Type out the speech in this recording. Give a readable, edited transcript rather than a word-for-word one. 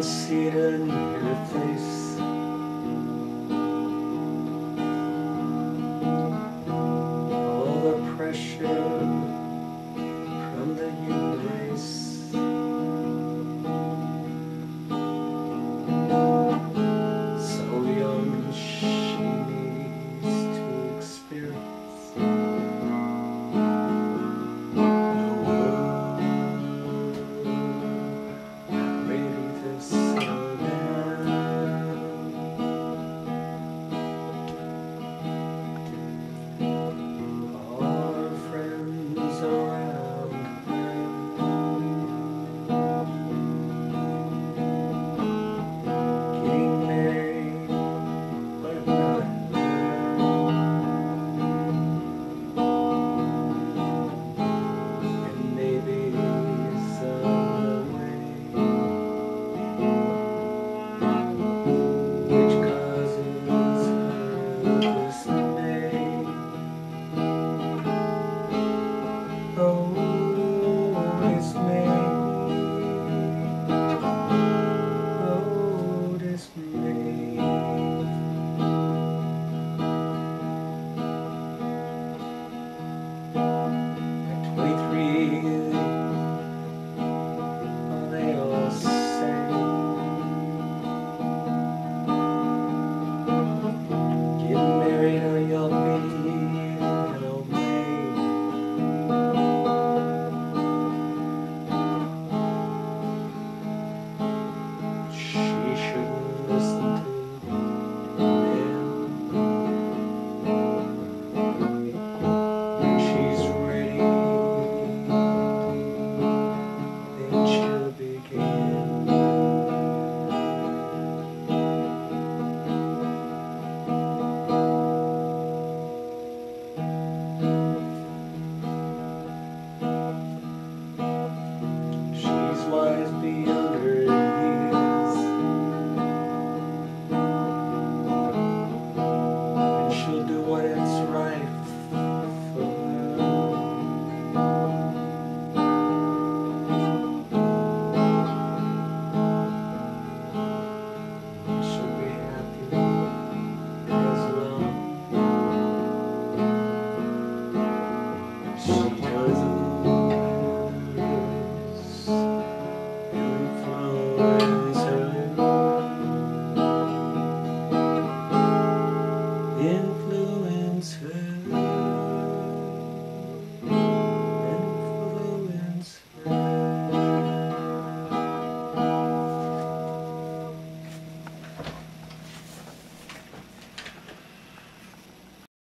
see it in your face. All the pressure from the human race. So young she needs to experience the world. Not ready to slow down. All our friends around her, getting married but not her. And maybe someday, which causes her dismay. Oh, dismay. Oh, dismay. At 23, they all say, get married or you'll be an old maid. She shouldn't listen to men. When she's ready, then she'll begin. She's wise beyond her years, and she'll do what's right for her. She'll be happy as long as she doesn't influence her.